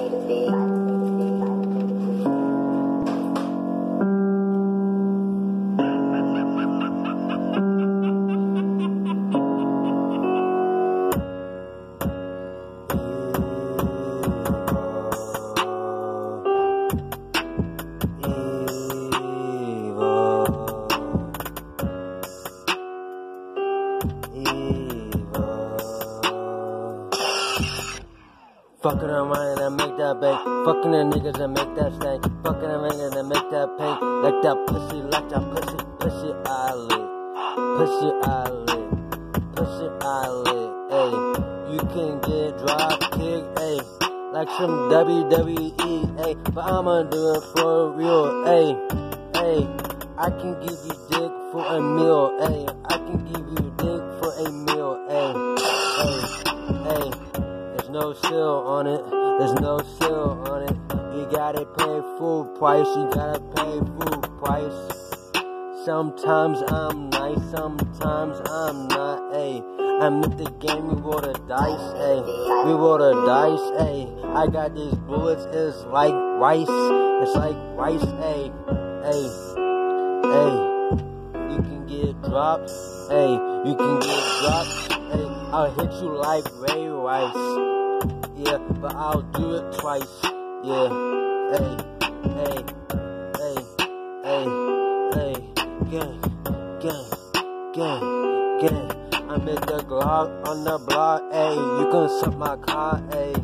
Fucking around and make that bank. Fucking the niggas and make that stank. Fucking around and make that paint. Like that pussy, pussy eyelid. Pussy eyelid. Pussy eyelid. Ayy. You can get drop kick, ayy. Like some WWE, ayy. But I'ma do it for real, ayy. Ayy. I can give you dick for a meal, ayy. I can give you dick for a meal, ayy. Ayy. Ayy. There's no seal on it, there's no seal on it. You gotta pay full price, you gotta pay full price. Sometimes I'm nice, sometimes I'm not, ayy. I'm in the game, we roll the dice, ayy. We roll the dice, ayy. I got these bullets, it's like rice, it's like rice, ayy. Ayy, ayy. You can get dropped, ayy. You can get dropped, ayy. I'll hit you like Ray Rice. Yeah, but I'll do it twice. Yeah, hey, hey, hey, hey, hey, gang, gang, gang, gang. I'm in the Glock on the block, ayy. You can suck my car, ayy.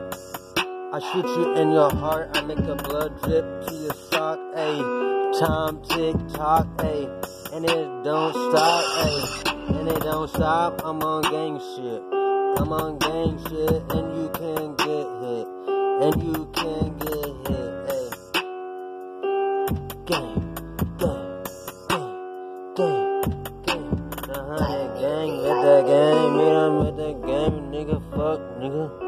I shoot you in your heart, I make the blood drip to your sock, ayy. Time tick tock, ayy, and it don't stop, ayy, and it don't stop. I'm on gang shit. I'm on gang shit, and you can get hit, and you can get hit, ayy. Gang, gang, gang, gang, gang. Gang with the gang, meet 'em with the game, nigga, fuck, nigga.